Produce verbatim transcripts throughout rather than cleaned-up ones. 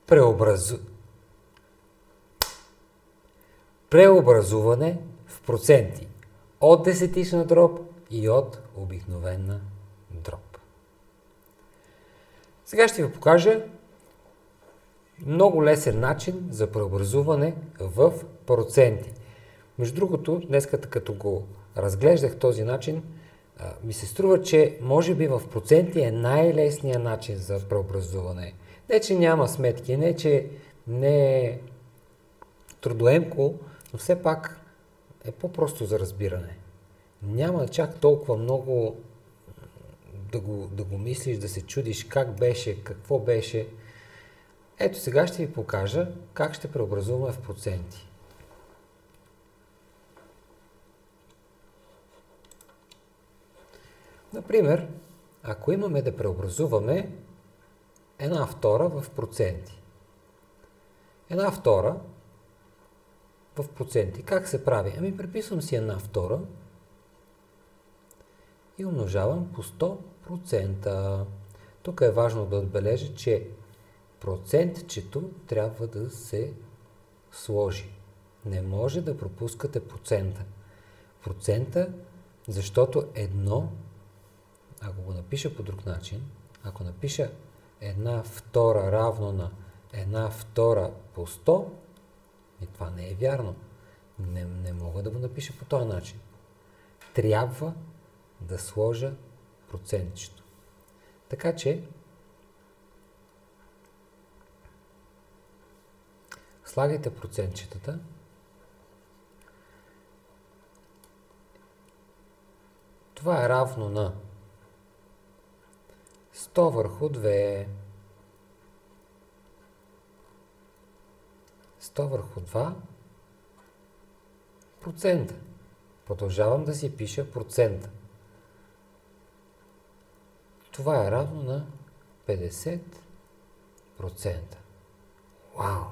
преобразу... преобразуване в проценти от десетична дроб и от обикновена дроб. Сега ще ви покажа много лесен начин за преобразуване в проценти. Между другото, днес като го разглеждах този начин, ми се струва, че може би в проценти е най-лесният начин за преобразуване. Не, че няма сметки, не, че не е трудоемко, но все пак е по-просто за разбиране. Няма чак толкова много да го, да го мислиш, да се чудиш как беше, какво беше. Ето сега ще ви покажа как ще преобразуваме в проценти. Например, ако имаме да преобразуваме една втора в проценти. Една втора в проценти. Как се прави? Ами преписвам си една втора и умножавам по сто процента. Тук е важно да отбележа, че процентчето трябва да се сложи. Не може да пропускате процента. Процента, защото едно, ако го напиша по друг начин, ако напиша една втора равно на една втора по сто, и това не е вярно. Не, не мога да го напиша по този начин. Трябва да сложа процентчето. Така че слагайте процентчетата. Това е равно на сто върху две. сто върху два процента. Продължавам да си пиша процента. Това е равно на петдесет процента. Вау!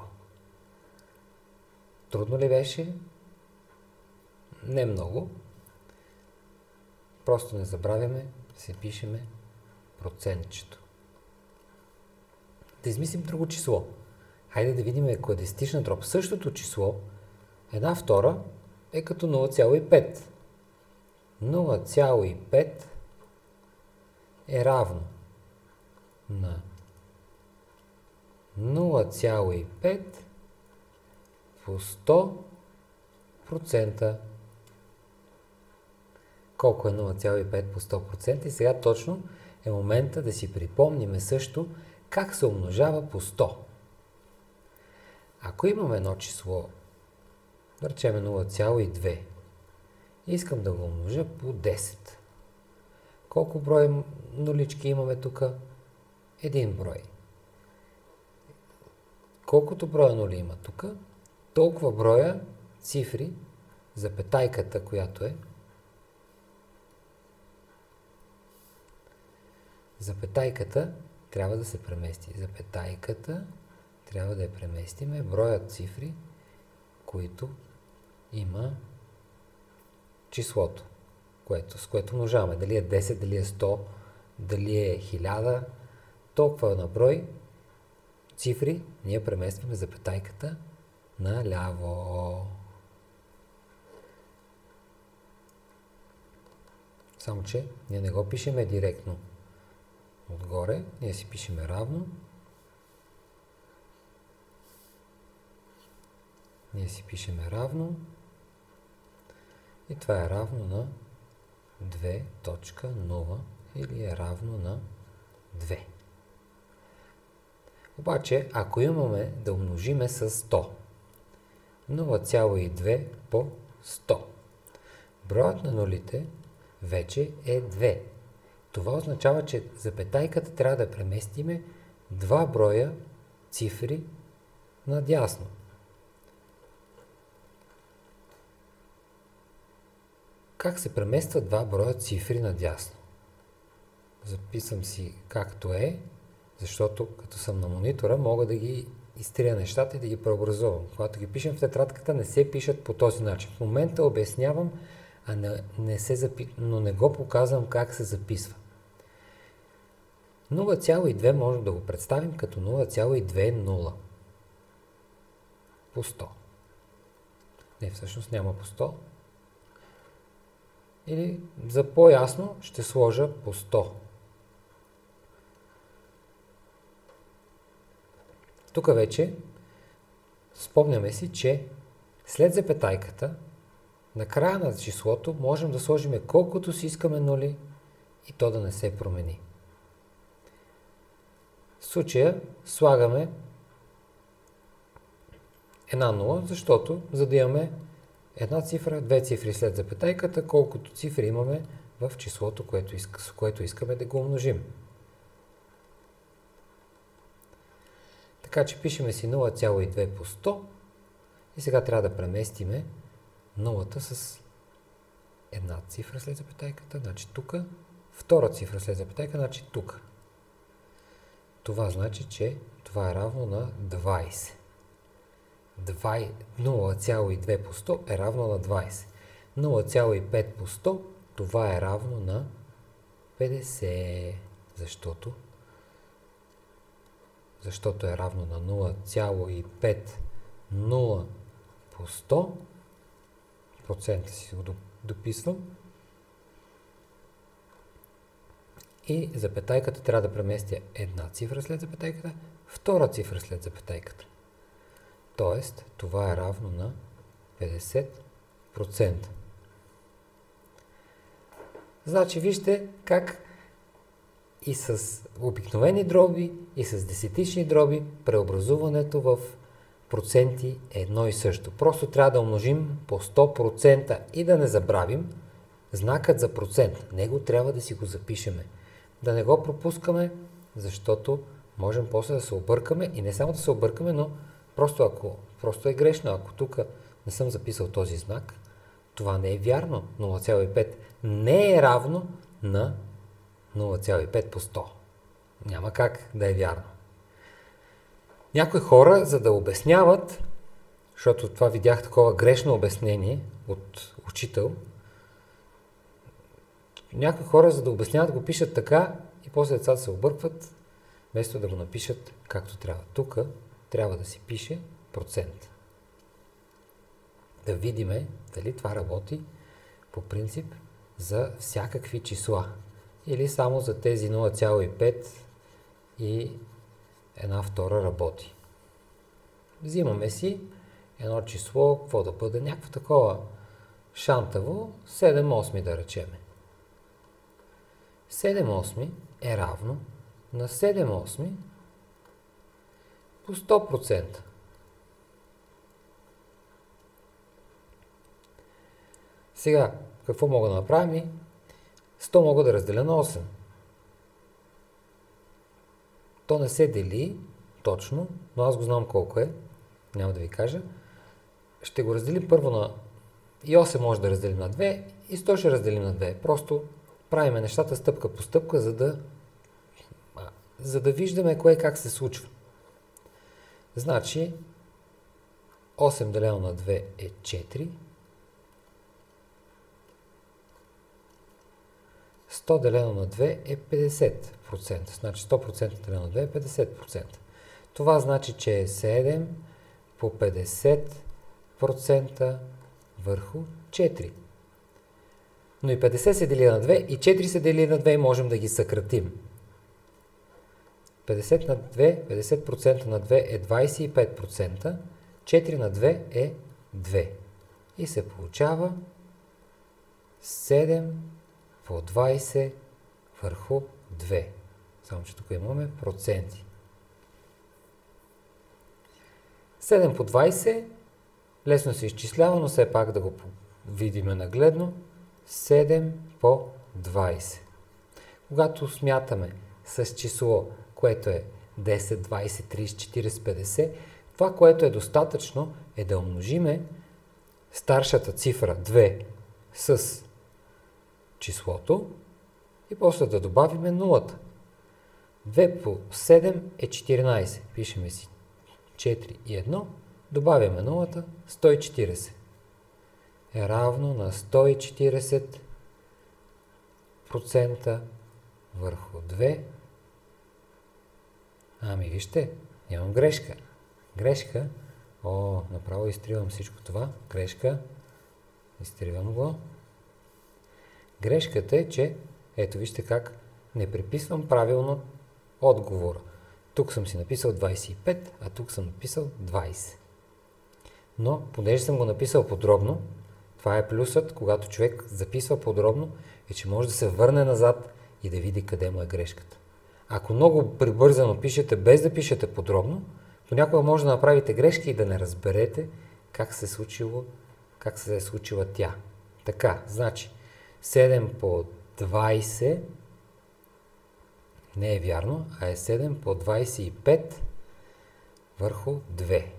Трудно ли беше? Не много. Просто не забравяме да си пишеме процентчето. Да измислим друго число. Хайде да видим ако е десетична дроб. Същото число, една втора, е като нула цяло и пет. нула цяло и пет е равно на нула цяло и пет по сто процента. Колко е нула цяло и пет по сто процента? И сега точно е момента да си припомним също как се умножава по сто. Ако имаме едно число, да речем нула цяло и две, искам да го умножа по десет. Колко брой нулички имаме тук? Един брой. Колкото броя нули има тук, толкова броя цифри, запетайката, която е, запетайката трябва да се премести. Запетайката трябва да я преместиме. Броят цифри, които има числото, което, с което множаваме. Дали е десет, дали е сто, дали е хиляда, толкова на брой цифри ние преместваме запетайката наляво. Само че ние не го пишеме директно отгоре, ние си пишеме равно. Ние си пишеме равно и това е равно на две точка нула или е равно на две. Обаче, ако имаме да умножиме с сто, нула цяло и две по сто, броят на нулите вече е две. Това означава, че запетайката трябва да преместиме два броя цифри надясно. Как се преместват два броя цифри надясно? Записвам си както е, защото като съм на монитора мога да ги изтрия нещата и да ги преобразувам. Когато ги пишем в тетрадката, не се пишат по този начин. В момента обяснявам, а не, не се запи... но не го показвам как се записва. нула цяло и две можем да го представим като нула цяло и две нула по сто. Не, всъщност няма по сто. Или за по-ясно ще сложа по сто. Тук вече спомняме си, че след запетайката на края на числото можем да сложим колкото си искаме нули и то да не се промени. В случая слагаме една нула, защото за да имаме една цифра, две цифри след запетайката, колкото цифри имаме в числото, което иска, с което искаме да го умножим. Така че пишеме си нула цяло и две по сто и сега трябва да преместиме нулата с една цифра след запетайката, значи тук, втора цифра след запетайка, значи тук. Това значи, че това е равно на двайсет. нула цяло и две по сто е равно на двайсет. нула цяло и пет по сто, това е равно на петдесет, защото защото е равно на нула цяло и пет нула по сто, процента си го дописвам, и запетайката трябва да преместя една цифра след запетайката, втора цифра след запетайката. Тоест, това е равно на петдесет процента. Значи, вижте как и с обикновени дроби, и с десетични дроби преобразуването в проценти е едно и също. Просто трябва да умножим по сто процента и да не забравим знакът за процент. Него трябва да си го запишеме. Да не го пропускаме, защото можем после да се объркаме и не само да се объркаме, но просто ако просто е грешно, ако тук не съм записал този знак, това не е вярно. нула цяло и пет не е равно на нула цяло и пет по сто. Няма как да е вярно. Някои хора, за да обясняват, защото това видях такова грешно обяснение от учител, някои хора, за да обясняват, го пишат така и после децата се объркват, вместо да го напишат както трябва. Тук трябва да си пише процент. Да видиме дали това работи по принцип за всякакви числа. Или само за тези нула цяло и пет и една втора работи. Взимаме си едно число, какво да бъде, някакво такова шантаво, седем осми да речеме. седем осми е равно на седем осми по сто процента. Сега, какво мога да направим? сто мога да разделя на осем. То не се дели точно, но аз го знам колко е. Няма да ви кажа. Ще го разделим първо на... И осем може да разделим на две, и сто ще разделим на две. Просто правиме нещата стъпка по стъпка, за да, за да виждаме кое как се случва. Значи, осем делено на две е четири. сто делено на две е петдесет процента. Значи сто процента делено на две е петдесет процента. Това значи, че е седем по петдесет процента върху четири. Но и петдесет се дели на две и четири се дели на две и можем да ги съкратим. петдесет на две, петдесет процента на две е двайсет и пет процента. четири на две е две. И се получава седем по двайсет върху две. Само че тук имаме проценти. седем по двайсет лесно се изчислява, но все пак да го видим нагледно. седем по двайсет. Когато смятаме с число, което е десет, двайсет, трийсет, четирийсет, петдесет, това, което е достатъчно, е да умножиме старшата цифра две с числото и после да добавиме нулата. две по седем е четиринайсет. Пишеме си четири и едно, добавяме нулата, сто и четирийсет. Е равно на сто и четирийсет процента върху две Ами вижте, имам грешка. Грешка. О, направо изтривам всичко това. Грешка. Изтривам го. Грешката е, че ето вижте как не приписвам правилно отговора. Тук съм си написал двайсет и пет, а тук съм написал двайсет. Но, понеже съм го написал подробно, това е плюсът, когато човек записва подробно, е, че може да се върне назад и да види къде му е грешката. Ако много прибързано пишете, без да пишете подробно, понякога може да направите грешки и да не разберете как се е случило, как се е случила тя. Така, значи, седем по двайсет не е вярно, а е седем по двайсет и пет върху две.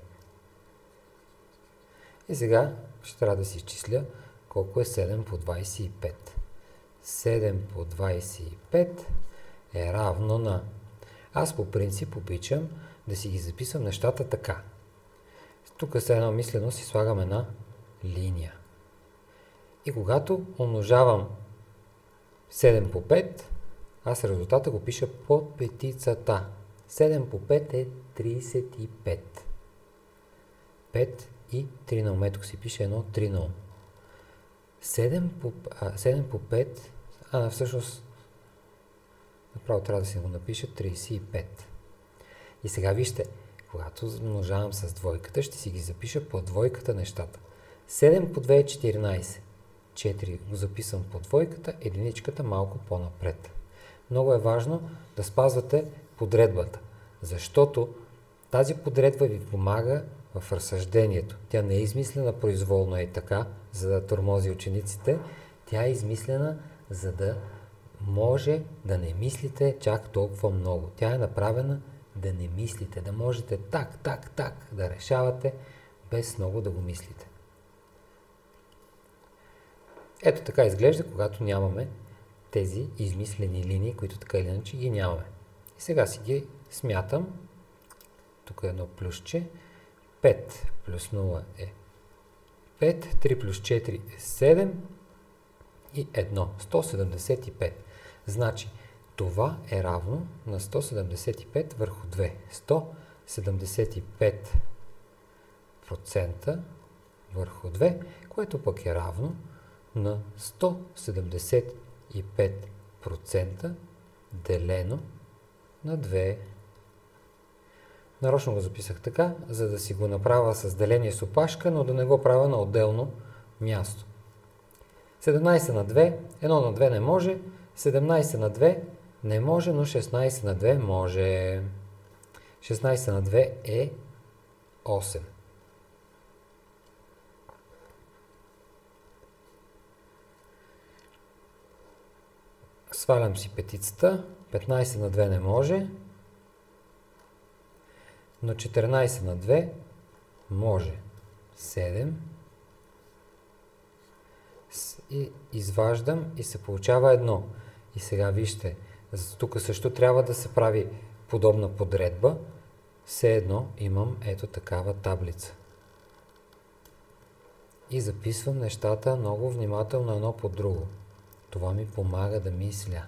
И сега ще трябва да си изчисля колко е седем по двайсет и пет. седем по двайсет и пет е равно на... Аз по принцип обичам да си ги записвам нещата така. Тук с едно мислено си слагам една линия. И когато умножавам седем по пет, аз резултата го пиша под петицата. седем по пет е трийсет и пет. пет и три на ум. Тук си пише едно три на ум. седем по, а, седем по пет, а всъщност направо трябва да си го напиша трийсет и пет. И сега вижте, когато умножавам с двойката, ще си ги запиша по двойката нещата. седем по две е четиринайсет. четири го записвам по двойката, единичката малко по-напред. Много е важно да спазвате подредбата, защото тази подредба ви помага в разсъждението. Тя не е измислена произволно е така, за да тормози учениците. Тя е измислена, за да може да не мислите чак толкова много. Тя е направена да не мислите, да можете так, так, так да решавате, без много да го мислите. Ето така изглежда, когато нямаме тези измислени линии, които така или иначе ги нямаме. И сега си ги смятам. Тук е едно плюсче. пет плюс нула е пет, три плюс четири е седем и едно. сто седемдесет и пет. Значи, това е равно на сто седемдесет и пет върху две. сто седемдесет и пет процента върху две, което пък е равно на сто седемдесет и пет процента делено на две. Нарочно го записах така, за да си го направя с деление с опашка, но да не го правя на отделно място. седемнайсет на две, едно на две не може, седемнайсет на две не може, но шестнайсет на две може. шестнайсет на две е осем. Свалям си петицата, петнайсет на две не може, но четиринайсет на две може. седем. И изваждам и се получава едно. И сега вижте, тук също трябва да се прави подобна подредба. Все едно имам ето такава таблица. И записвам нещата много внимателно едно по друго. Това ми помага да мисля.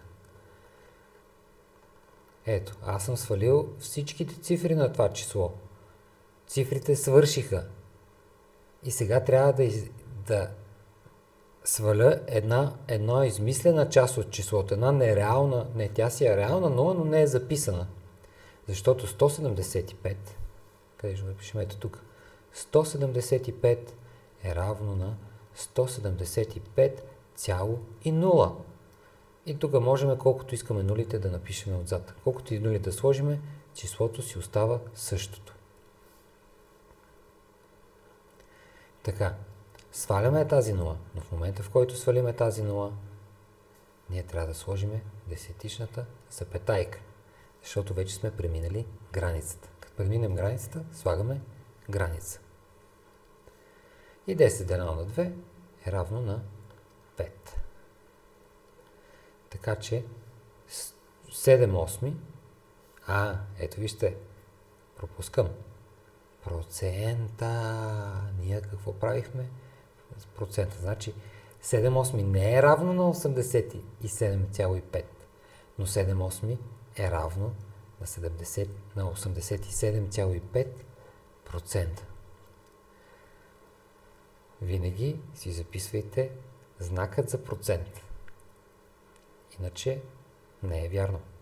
Ето, аз съм свалил всичките цифри на това число. Цифрите свършиха. И сега трябва да, из... да сваля една, една измислена част от числото. Една нереална, не, тя си е реална нула, но не е записана. Защото сто седемдесет и пет, къде ще напишем ето тук, сто седемдесет и пет е равно на сто седемдесет и пет цяло и нула. И тук можем колкото искаме нулите да напишем отзад. Колкото и нули да сложим, числото си остава същото. Така, сваляме тази нула, но в момента в който свалиме тази нула, ние трябва да сложим десетичната запетайка, защото вече сме преминали границата. Като преминем границата, слагаме граница. И десет делено на две е равно на пет. Така че седем осми, а, ето вижте, пропускам, процента, ние какво правихме? Процента, значи седем осми не е равно на осемдесет и седем цяло и пет, но седем осми е равно на, седемдесет, на осемдесет и седем цяло и пет процента. Винаги си записвайте знакът за процент. Иначе не е вярно.